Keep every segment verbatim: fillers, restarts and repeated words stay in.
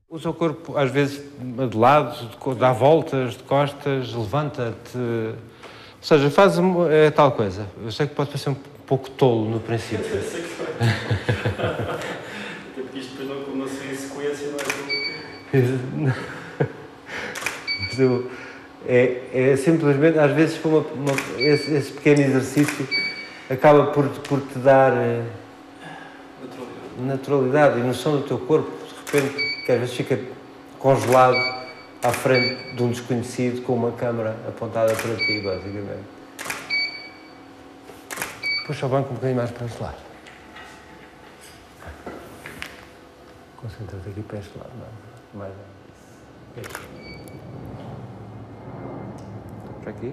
O seu corpo, às vezes, de lado, dá voltas, de costas, levanta-te. Ou seja, faz é, tal coisa. Eu sei que pode parecer um pouco tolo no princípio. Eu sei que foi. Até porque isto depois não, não seria em sequência, não é? Mas eu, é, é simplesmente, às vezes, uma, uma, esse, esse pequeno exercício acaba por, por te dar uh, naturalidade. naturalidade e noção do teu corpo, de repente, que às vezes fica congelado à frente de um desconhecido com uma câmara apontada para ti, basicamente. Puxa o banco um bocadinho mais para este lado. Concentra-te aqui para este lado, não, mais para aqui.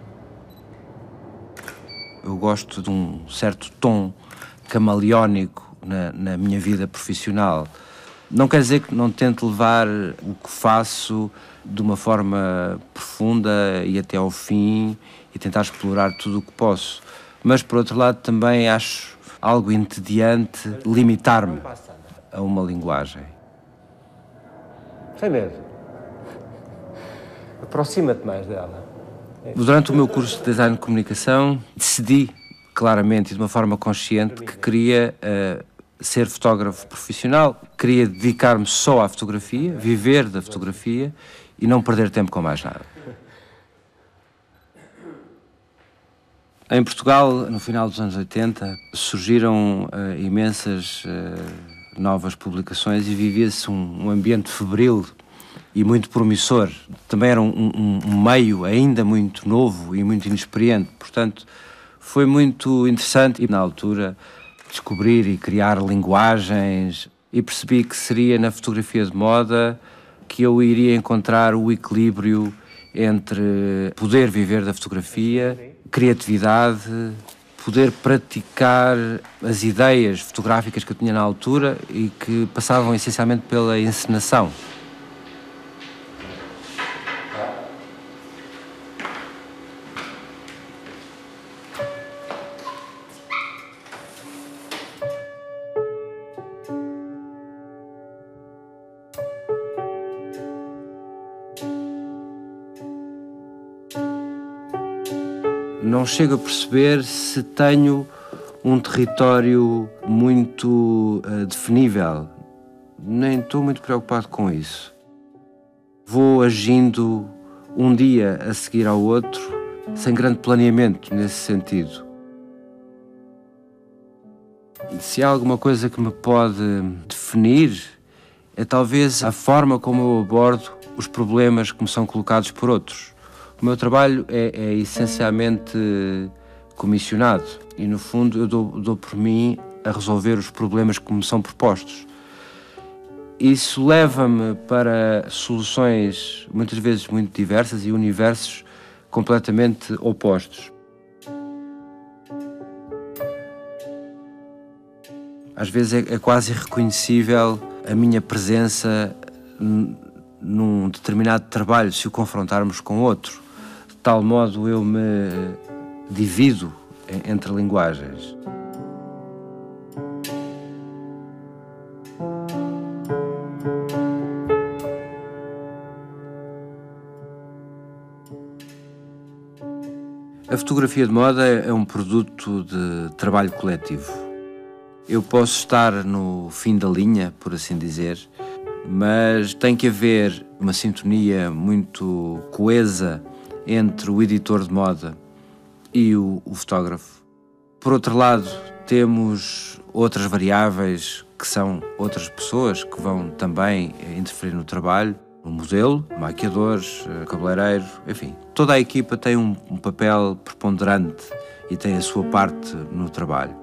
Eu gosto de um certo tom camaleónico na, na minha vida profissional. Não quer dizer que não tente levar o que faço de uma forma profunda e até ao fim e tentar explorar tudo o que posso. Mas, por outro lado, também acho algo entediante limitar-me a uma linguagem. Sem medo. Aproxima-te mais dela. Durante o meu curso de Design de Comunicação, decidi claramente e de uma forma consciente que queria uh, ser fotógrafo profissional, queria dedicar-me só à fotografia, viver da fotografia e não perder tempo com mais nada. Em Portugal, no final dos anos oitenta, surgiram uh, imensas uh, novas publicações e vivia-se um, um ambiente febril e muito promissor. Também era um, um, um meio ainda muito novo e muito inexperiente, portanto, foi muito interessante e, na altura, descobrir e criar linguagens e percebi que seria na fotografia de moda que eu iria encontrar o equilíbrio entre poder viver da fotografia, criatividade, poder praticar as ideias fotográficas que eu tinha na altura e que passavam essencialmente pela encenação. Não chego a perceber se tenho um território muito uh, definível. Nem estou muito preocupado com isso. Vou agindo um dia a seguir ao outro, sem grande planeamento nesse sentido. Se há alguma coisa que me pode definir, é talvez a forma como eu abordo os problemas que me são colocados por outros. O meu trabalho é, é essencialmente comissionado e, no fundo, eu dou, dou por mim a resolver os problemas que me são propostos. Isso leva-me para soluções, muitas vezes, muito diversas e universos completamente opostos. Às vezes é, é quase irreconhecível a minha presença num determinado trabalho se o confrontarmos com outro. De tal modo eu me divido entre linguagens. A fotografia de moda é um produto de trabalho coletivo. Eu posso estar no fim da linha, por assim dizer, mas tem que haver uma sintonia muito coesa entre o editor de moda e o, o fotógrafo. Por outro lado, temos outras variáveis que são outras pessoas que vão também interferir no trabalho, o modelo, maquiadores, cabeleireiro, enfim. Toda a equipa tem um, um papel preponderante e tem a sua parte no trabalho.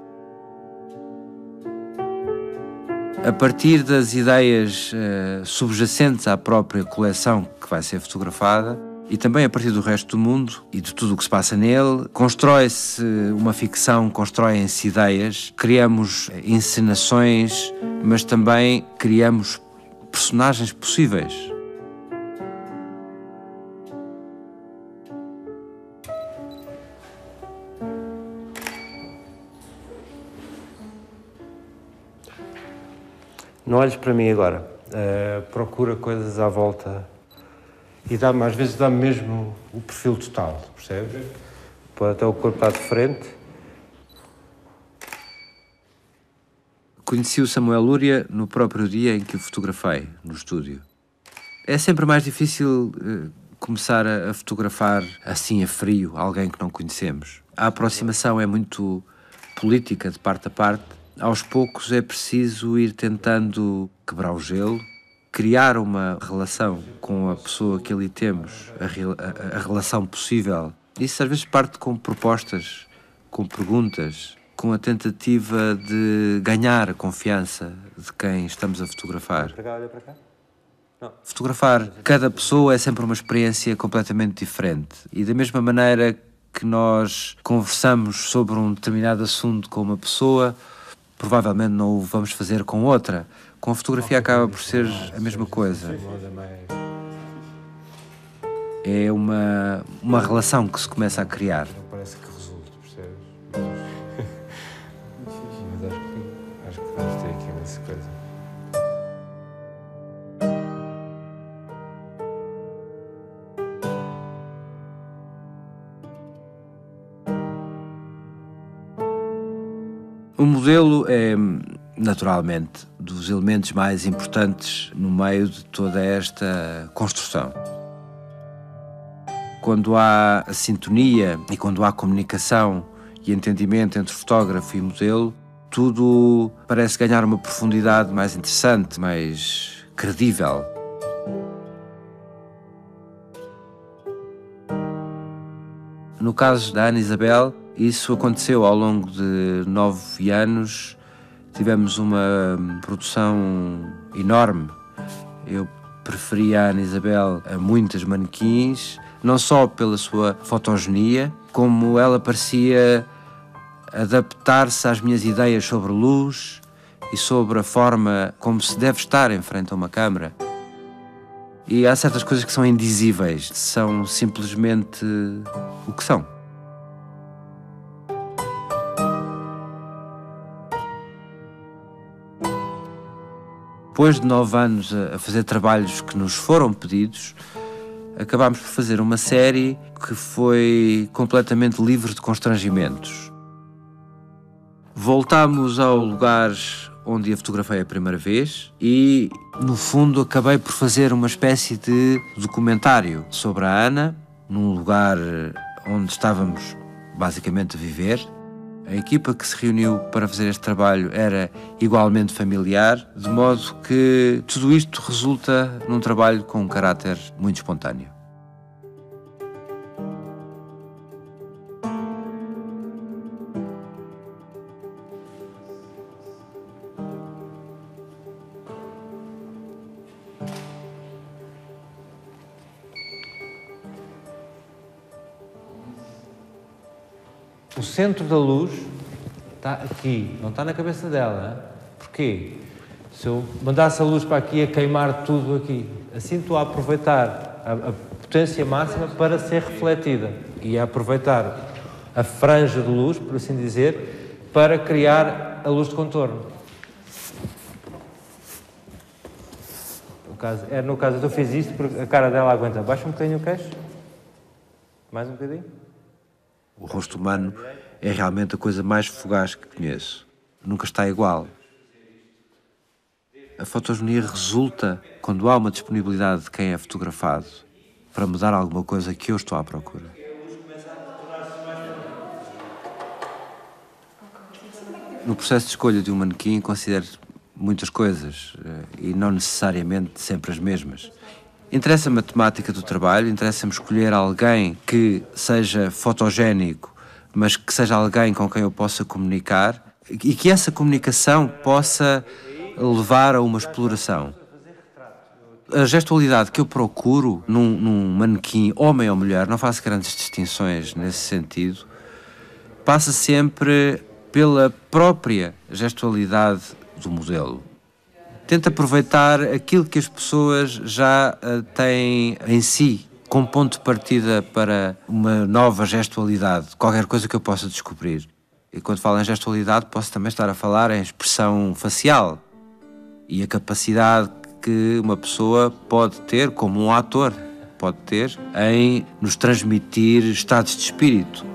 A partir das ideias uh, subjacentes à própria coleção que vai ser fotografada e também a partir do resto do mundo e de tudo o que se passa nele, constrói-se uma ficção, constroem-se ideias, criamos encenações, mas também criamos personagens possíveis. Não olhes para mim agora. uh, procura coisas à volta e dá-me, às vezes dá-me mesmo o perfil total, percebes? Põe até o corpo à de frente. Conheci o Samuel Lúria no próprio dia em que o fotografei, no estúdio. É sempre mais difícil uh, começar a, a fotografar assim a frio alguém que não conhecemos. A aproximação é muito política de parte a parte. Aos poucos é preciso ir tentando quebrar o gelo, criar uma relação com a pessoa que ali temos, a, a, a relação possível. Isso às vezes parte com propostas, com perguntas, com a tentativa de ganhar a confiança de quem estamos a fotografar. Olha para cá, olha para cá. Não. Fotografar cada pessoa é sempre uma experiência completamente diferente. E da mesma maneira que nós conversamos sobre um determinado assunto com uma pessoa, provavelmente não o vamos fazer com outra. Com a fotografia acaba por ser a mesma coisa. É uma, uma relação que se começa a criar. Não parece que resulte, percebes? Mas acho que, acho que vamos ter aqui imensa coisa. O modelo é, naturalmente, dos elementos mais importantes no meio de toda esta construção. Quando há a sintonia e quando há comunicação e entendimento entre fotógrafo e modelo, tudo parece ganhar uma profundidade mais interessante, mais credível. No caso da Ana Isabel, isso aconteceu ao longo de nove anos. Tivemos uma produção enorme. Eu preferia a Ana Isabel a muitas manequins, não só pela sua fotogenia, como ela parecia adaptar-se às minhas ideias sobre luz e sobre a forma como se deve estar em frente a uma câmara. E há certas coisas que são indizíveis, são simplesmente o que são. Depois de nove anos a fazer trabalhos que nos foram pedidos, acabámos por fazer uma série que foi completamente livre de constrangimentos. Voltámos ao lugar onde a fotografei a primeira vez e, no fundo, acabei por fazer uma espécie de documentário sobre a Ana, num lugar onde estávamos basicamente a viver. A equipa que se reuniu para fazer este trabalho era igualmente familiar, de modo que tudo isto resulta num trabalho com um caráter muito espontâneo. O centro da luz está aqui, não está na cabeça dela. Porquê? Se eu mandasse a luz para aqui, ia queimar tudo aqui. Assim estou a aproveitar a, a potência máxima para ser refletida e a aproveitar a franja de luz, por assim dizer, para criar a luz de contorno. No caso, é, no caso eu fiz isto porque a cara dela aguenta. Baixa um bocadinho o queixo. Mais um bocadinho. O rosto humano é realmente a coisa mais fugaz que conheço. Nunca está igual. A fotogenia resulta quando há uma disponibilidade de quem é fotografado para mudar alguma coisa que eu estou à procura. No processo de escolha de um manequim considero muitas coisas e não necessariamente sempre as mesmas. Interessa-me a temática do trabalho, interessa-me escolher alguém que seja fotogénico, mas que seja alguém com quem eu possa comunicar e que essa comunicação possa levar a uma exploração. A gestualidade que eu procuro num, num manequim, homem ou mulher, não faço grandes distinções nesse sentido, passa sempre pela própria gestualidade do modelo. Tento aproveitar aquilo que as pessoas já uh, têm em si, como ponto de partida para uma nova gestualidade, qualquer coisa que eu possa descobrir. E quando falo em gestualidade, posso também estar a falar em expressão facial e a capacidade que uma pessoa pode ter, como um ator pode ter, em nos transmitir estados de espírito.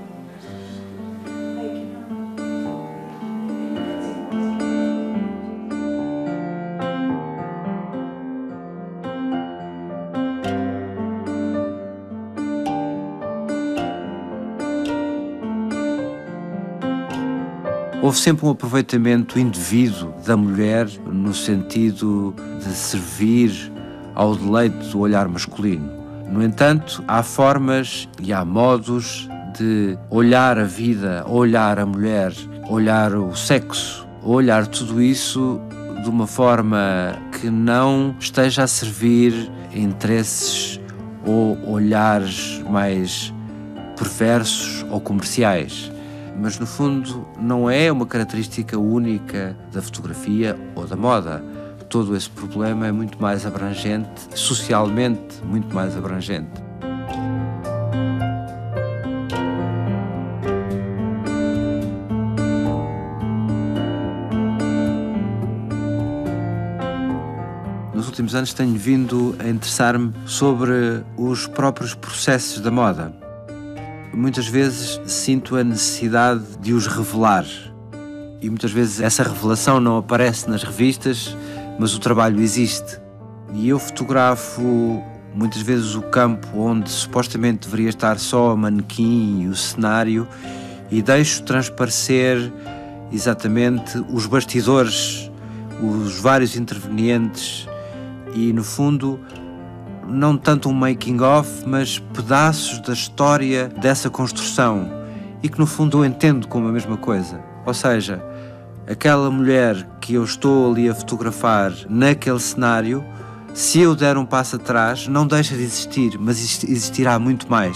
Houve sempre um aproveitamento indevido da mulher no sentido de servir ao deleite do olhar masculino. No entanto, há formas e há modos de olhar a vida, olhar a mulher, olhar o sexo, olhar tudo isso de uma forma que não esteja a servir interesses ou olhares mais perversos ou comerciais. Mas, no fundo, não é uma característica única da fotografia ou da moda. Todo esse problema é muito mais abrangente, socialmente muito mais abrangente. Nos últimos anos tenho vindo a interessar-me sobre os próprios processos da moda. Muitas vezes sinto a necessidade de os revelar e muitas vezes essa revelação não aparece nas revistas, mas o trabalho existe. E eu fotografo muitas vezes o campo onde supostamente deveria estar só a manequim e o cenário e deixo transparecer exatamente os bastidores, os vários intervenientes e, no fundo, não tanto um making of, mas pedaços da história dessa construção e que no fundo eu entendo como a mesma coisa. Ou seja, aquela mulher que eu estou ali a fotografar naquele cenário, se eu der um passo atrás, não deixa de existir, mas existirá muito mais.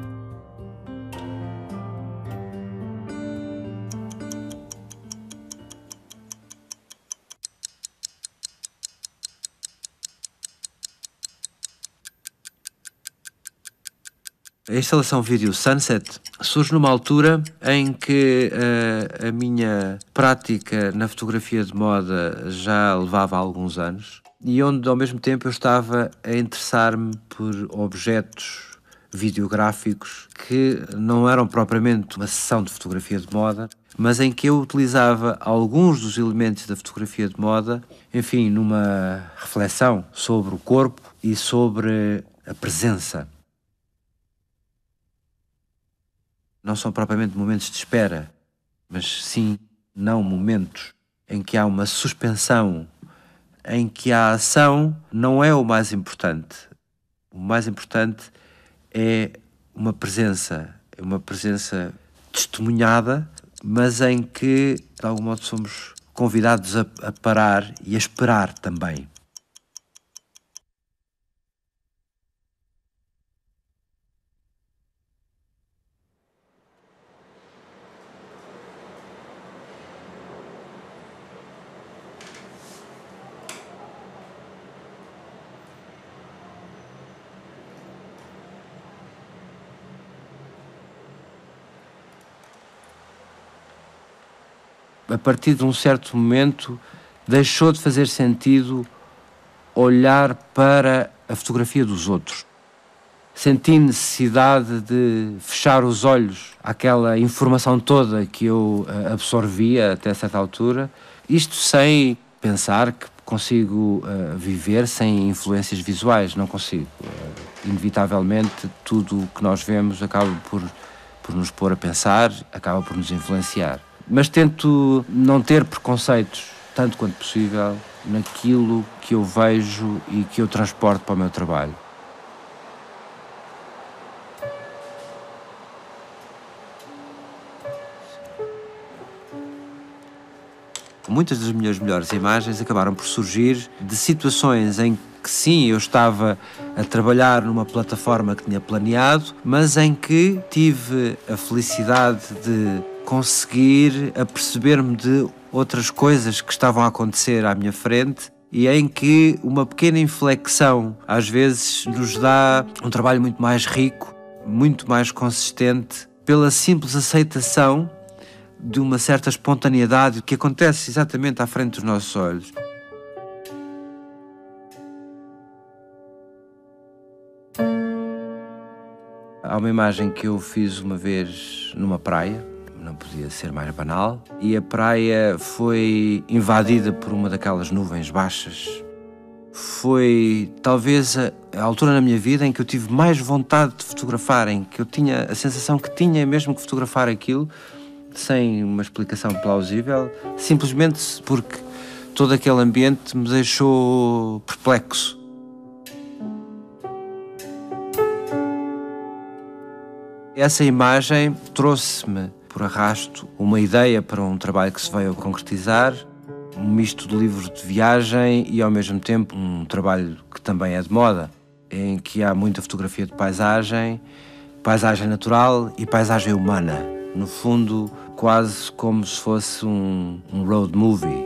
A instalação vídeo Sunset surge numa altura em que uh, a minha prática na fotografia de moda já levava alguns anos e onde ao mesmo tempo eu estava a interessar-me por objetos videográficos que não eram propriamente uma sessão de fotografia de moda, mas em que eu utilizava alguns dos elementos da fotografia de moda, enfim, numa reflexão sobre o corpo e sobre a presença. Não são propriamente momentos de espera, mas sim, não momentos em que há uma suspensão, em que a ação não é o mais importante. O mais importante é uma presença, é uma presença testemunhada, mas em que, de algum modo, somos convidados a, a parar e a esperar também. A partir de um certo momento, deixou de fazer sentido olhar para a fotografia dos outros. Senti necessidade de fechar os olhos àquela informação toda que eu absorvia até certa altura, isto sem pensar que consigo uh, viver sem influências visuais, não consigo. Uh, inevitavelmente, tudo o que nós vemos acaba por, por nos pôr a pensar, acaba por nos influenciar. Mas tento não ter preconceitos, tanto quanto possível, naquilo que eu vejo e que eu transporto para o meu trabalho. Muitas das minhas melhores imagens acabaram por surgir de situações em que sim, eu estava a trabalhar numa plataforma que tinha planeado, mas em que tive a felicidade de conseguir aperceber-me de outras coisas que estavam a acontecer à minha frente e em que uma pequena inflexão às vezes nos dá um trabalho muito mais rico, muito mais consistente, pela simples aceitação de uma certa espontaneidade que acontece exatamente à frente dos nossos olhos. há uma imagem que eu fiz uma vez numa praia, não podia ser mais banal, e a praia foi invadida por uma daquelas nuvens baixas. Foi talvez a, a altura na minha vida em que eu tive mais vontade de fotografar, em que eu tinha a sensação que tinha mesmo que fotografar aquilo, sem uma explicação plausível, simplesmente porque todo aquele ambiente me deixou perplexo. Essa imagem trouxe-me, por arrasto, uma ideia para um trabalho que se veio a concretizar, um misto de livros de viagem e, ao mesmo tempo, um trabalho que também é de moda, em que há muita fotografia de paisagem, paisagem natural e paisagem humana. No fundo, quase como se fosse um, um road movie.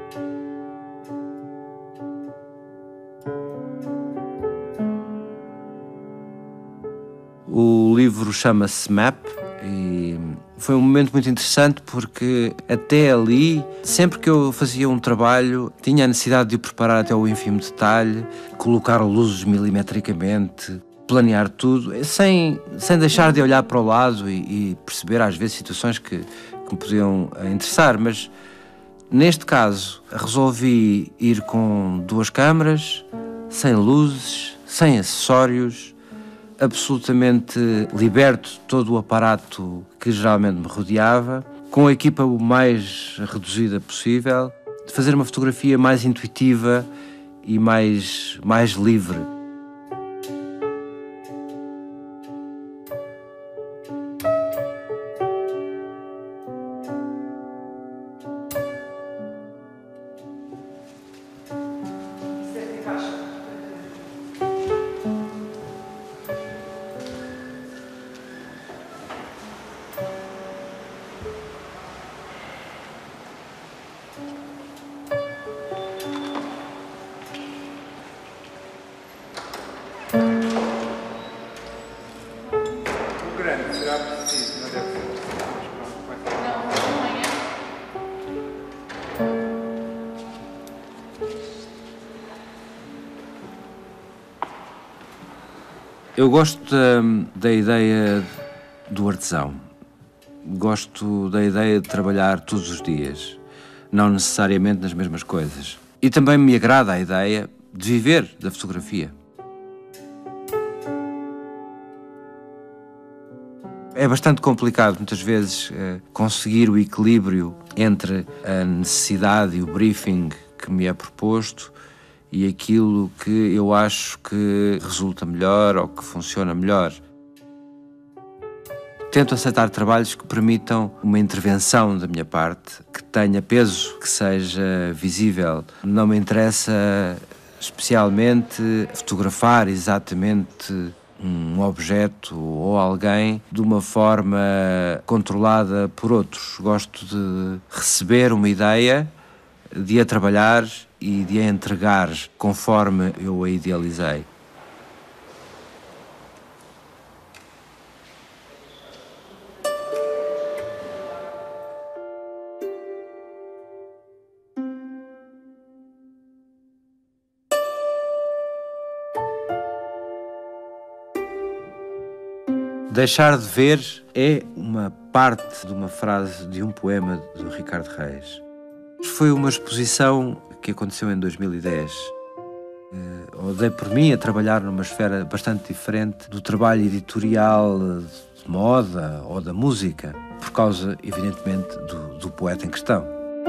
O livro chama-se Map e foi um momento muito interessante porque até ali, sempre que eu fazia um trabalho, tinha a necessidade de o preparar até ao ínfimo detalhe, colocar luzes milimetricamente, planear tudo, sem, sem deixar de olhar para o lado e, e perceber às vezes situações que, que me podiam interessar, mas neste caso resolvi ir com duas câmaras, sem luzes, sem acessórios, absolutamente liberto de todo o aparato que geralmente me rodeava, com a equipa o mais reduzida possível, de fazer uma fotografia mais intuitiva e mais, mais livre. Eu gosto da, da ideia do artesão. Gosto da ideia de trabalhar todos os dias, não necessariamente nas mesmas coisas. E também me agrada a ideia de viver da fotografia. É bastante complicado, muitas vezes, conseguir o equilíbrio entre a necessidade e o briefing que me é proposto e aquilo que eu acho que resulta melhor ou que funciona melhor. Tento aceitar trabalhos que permitam uma intervenção da minha parte, que tenha peso, que seja visível. Não me interessa especialmente fotografar exatamente um objeto ou alguém de uma forma controlada por outros. Gosto de receber uma ideia, de a trabalhar e de a entregar conforme eu a idealizei. Deixar de ver é uma parte de uma frase de um poema do Ricardo Reis. Foi uma exposição que aconteceu em dois mil e dez. Eu dei por mim a trabalhar numa esfera bastante diferente do trabalho editorial de moda ou da música, por causa, evidentemente, do, do poeta em questão.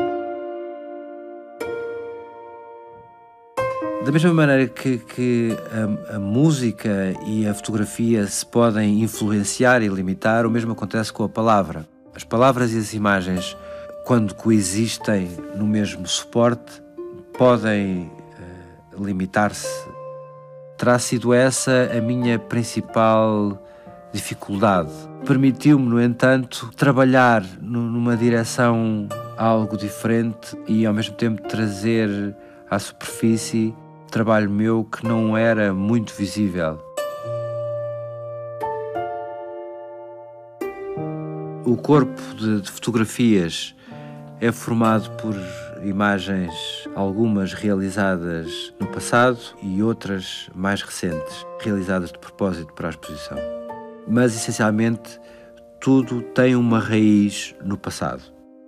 Da mesma maneira que, que a, a música e a fotografia se podem influenciar e limitar, o mesmo acontece com a palavra. As palavras e as imagens, quando coexistem no mesmo suporte, podem uh, limitar-se. Terá sido essa a minha principal dificuldade. Permitiu-me, no entanto, trabalhar no, numa direção algo diferente e, ao mesmo tempo, trazer à superfície trabalho meu que não era muito visível. O corpo de, de fotografias é formado por imagens, algumas realizadas no passado e outras mais recentes, realizadas de propósito para a exposição. mas essencialmente tudo tem uma raiz no passado.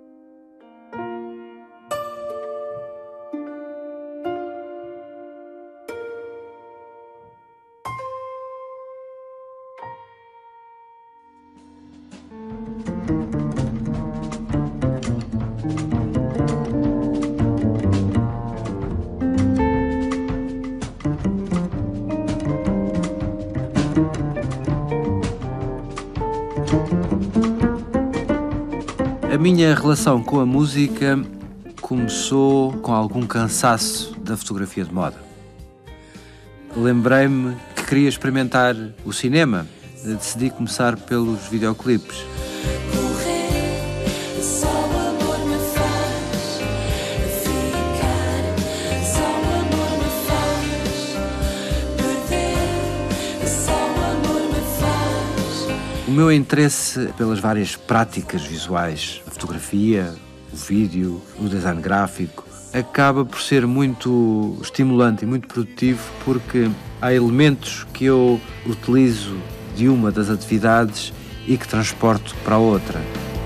A minha relação com a música começou com algum cansaço da fotografia de moda. Lembrei-me que queria experimentar o cinema. Decidi começar pelos videoclipes. O meu interesse pelas várias práticas visuais, a fotografia, o vídeo, o design gráfico, acaba por ser muito estimulante e muito produtivo, porque há elementos que eu utilizo de uma das atividades e que transporto para a outra.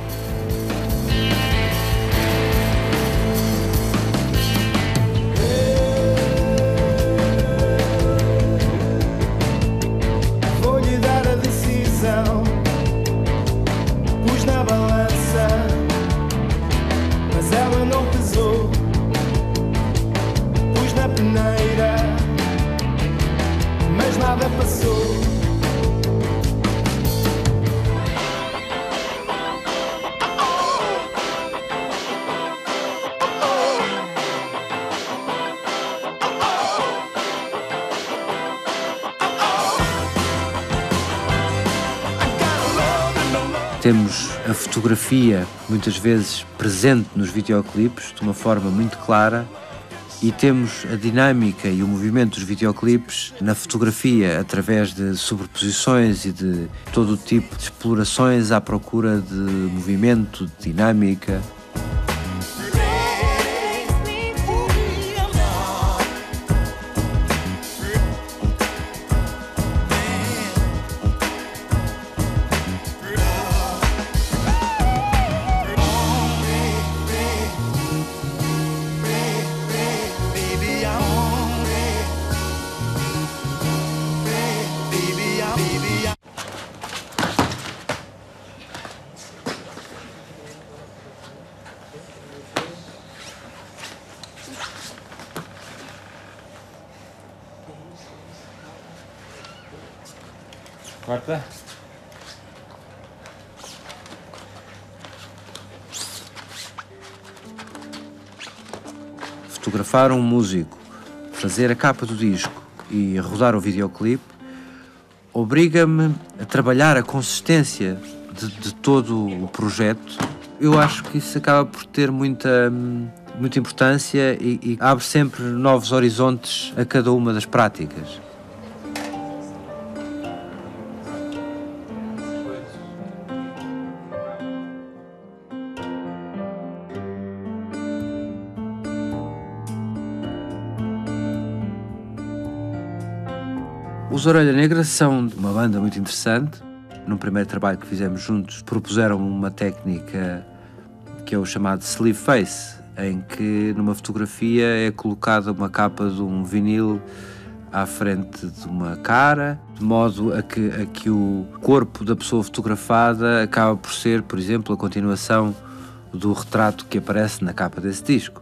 Temos a fotografia muitas vezes presente nos videoclipes de uma forma muito clara, e temos a dinâmica e o movimento dos videoclipes na fotografia através de sobreposições e de todo o tipo de explorações à procura de movimento, de dinâmica. Quarta. Fotografar um músico, fazer a capa do disco e rodar o videoclipe obriga-me a trabalhar a consistência de, de todo o projeto. Eu acho que isso acaba por ter muita, muita importância e, e abre sempre novos horizontes a cada uma das práticas. Os Orelha Negra são uma banda muito interessante. No primeiro trabalho que fizemos juntos, propuseram uma técnica que é o chamado sleeve face, em que numa fotografia é colocada uma capa de um vinil à frente de uma cara, de modo a que, a que o corpo da pessoa fotografada acaba por ser, por exemplo, a continuação do retrato que aparece na capa desse disco.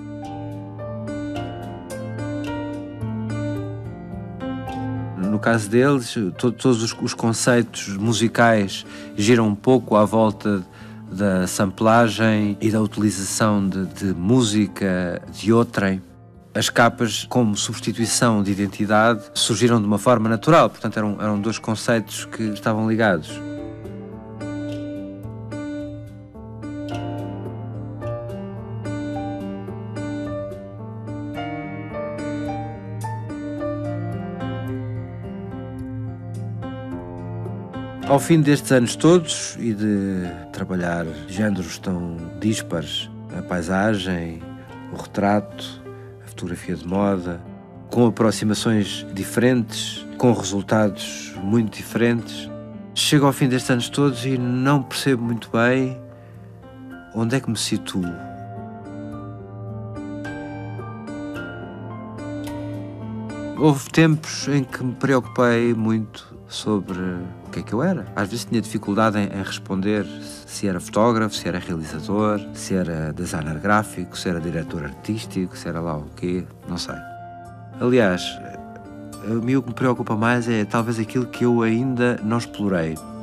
No caso deles, to- todos os, os conceitos musicais giram um pouco à volta da samplagem e da utilização de, de música de outrem. As capas, como substituição de identidade, surgiram de uma forma natural, portanto eram, eram dois conceitos que estavam ligados. Ao fim destes anos todos e de trabalhar géneros tão dispares, a paisagem, o retrato, a fotografia de moda, com aproximações diferentes, com resultados muito diferentes, chego ao fim destes anos todos e não percebo muito bem onde é que me situo. Houve tempos em que me preocupei muito sobre o que é que eu era. Às vezes tinha dificuldade em, em responder se era fotógrafo, se era realizador, se era designer gráfico, se era diretor artístico, se era lá o quê, não sei. Aliás, a mim o que me preocupa mais é talvez aquilo que eu ainda não explorei.